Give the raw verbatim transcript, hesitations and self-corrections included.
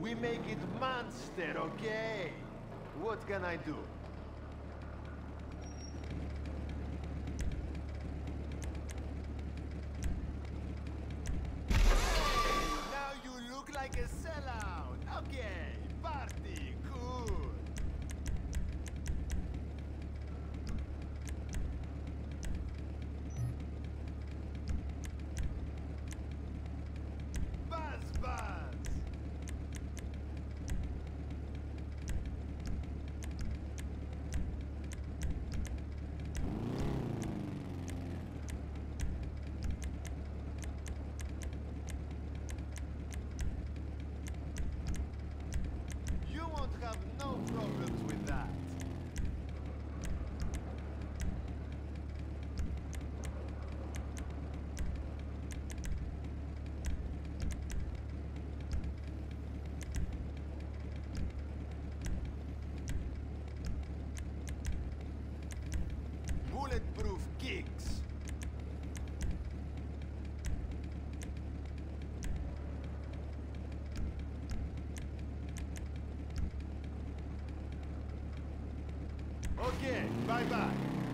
We make it monster, okay? What can I do? Now you look like a sellout. Okay, party, cool. Buzz, buzz. You won't have no problems with that. Bulletproof kicks. Okay, bye-bye.